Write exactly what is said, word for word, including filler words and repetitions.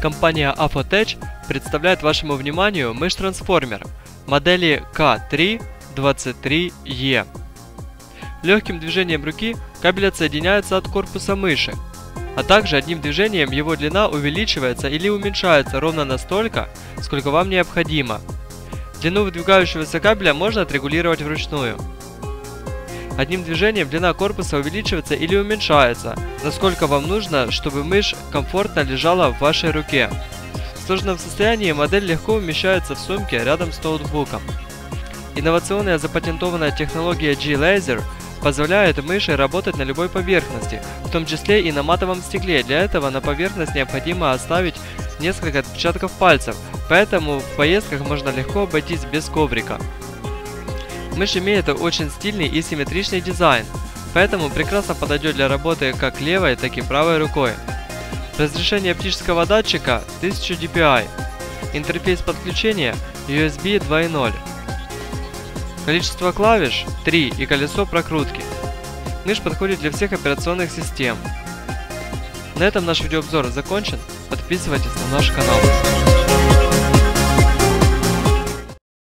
Компания Affotech представляет вашему вниманию мышь-трансформер модели К три двадцать три Е. Легким движением руки кабель отсоединяется от корпуса мыши, а также одним движением его длина увеличивается или уменьшается ровно настолько, сколько вам необходимо. Длину выдвигающегося кабеля можно отрегулировать вручную. Одним движением длина корпуса увеличивается или уменьшается, насколько вам нужно, чтобы мышь комфортно лежала в вашей руке. В сложенном состоянии модель легко умещается в сумке рядом с ноутбуком. Инновационная запатентованная технология G-Laser позволяет мыши работать на любой поверхности, в том числе и на матовом стекле. Для этого на поверхность необходимо оставить несколько отпечатков пальцев, поэтому в поездках можно легко обойтись без коврика. Мышь имеет очень стильный и симметричный дизайн, поэтому прекрасно подойдет для работы как левой, так и правой рукой. Разрешение оптического датчика тысяча ди пи ай. Интерфейс подключения ю эс би два ноль. Количество клавиш три и колесо прокрутки. Мышь подходит для всех операционных систем. На этом наш видеообзор закончен. Подписывайтесь на наш канал.